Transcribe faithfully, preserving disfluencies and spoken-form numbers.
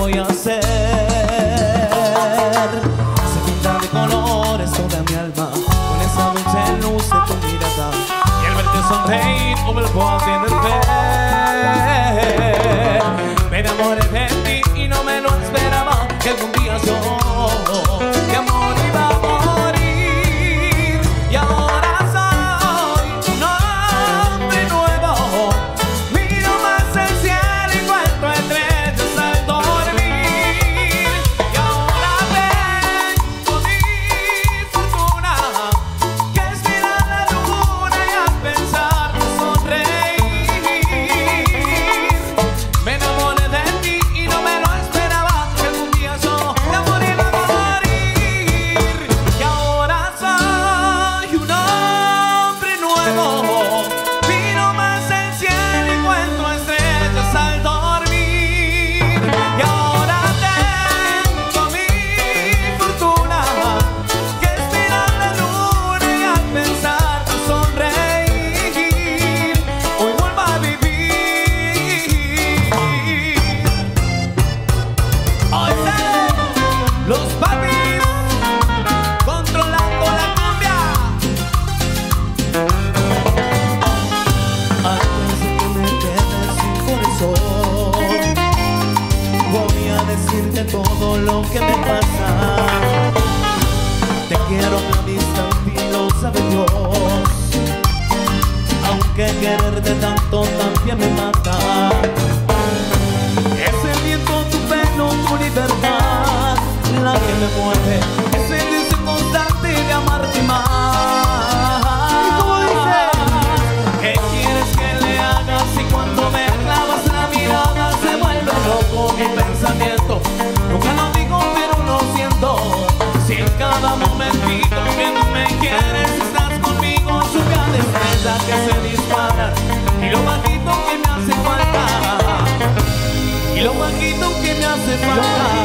voy a hacer? Se pinta de colores toda mi alma con esa dulce luz de tu mirada, y al verte sonreír no vuelvo a tener. Me enamoré de ti y no me lo esperaba, que algún día yo de amor iba a morir. Y ahora soy un hombre nuevo, miro más el cielo y encuentro estrellas al dormir. Y ahora tengo mi fortuna, que es mirar la luna y al pensar sonreír. Me enamoré de ti y no me lo esperaba, que algún día yo de amor iba a morir. Y ahora soy un hombre nuevo, miro más el cielo y encuentro estrellas al dormir. Y ahora tengo mi fortuna, que es mirar la luna y al pensar sonreír. Hoy vuelvo a vivir. Hoy salen los papis controlando la cumbia. Antes de que me quedes sin corazón, voy a decirte todo lo que me pasa. Te quiero a la distancia y lo sabe Dios, aunque quererte tanto también me mata. Es el viento, tu pelo, tu libertad la que me mueve, es el deseo constante de amarte más. ¿Y cómo dices? ¿Qué quieres que le hagas si cuando me clavas la mirada se vuelve loco mi pensamiento? Nunca lo digo pero lo siento, si en cada momentito que tú me quieres estás conmigo, sube a la estrella que se dispara y lo bajito que me hace falta, y lo bajito que me hace falta.